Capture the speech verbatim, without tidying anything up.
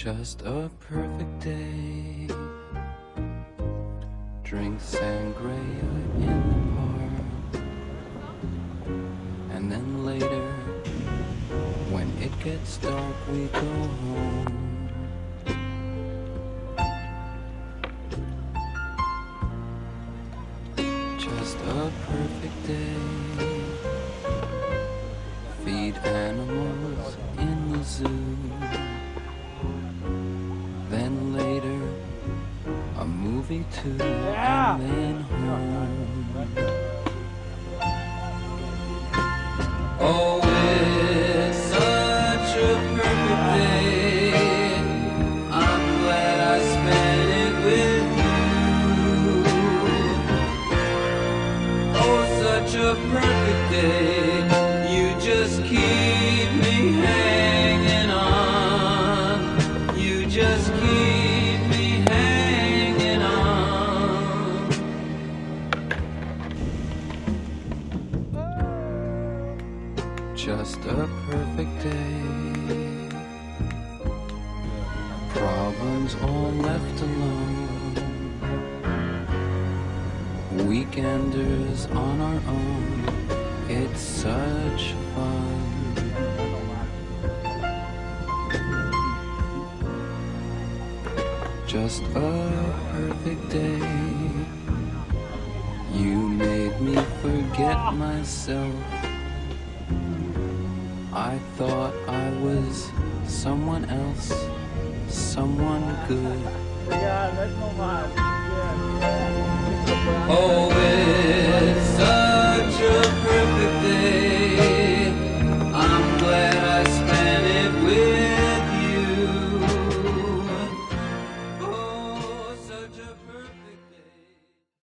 Just a perfect day. Drink sangria in the park, and then later, when it gets dark, we go home. Just a perfect day. Feed animals in the zoo. Then later, a movie too, Yeah. and then home. Oh, it's such a perfect day. I'm glad I spent it with you. Oh, such a perfect day. You just keep me hanging on. You just keep me hanging on. Just a perfect day. Problems all left alone. Weekenders on our own. It's such fun. Just a perfect day. You made me forget myself. I thought I was someone else, someone good. Yeah, let's move on. Yeah. Oh,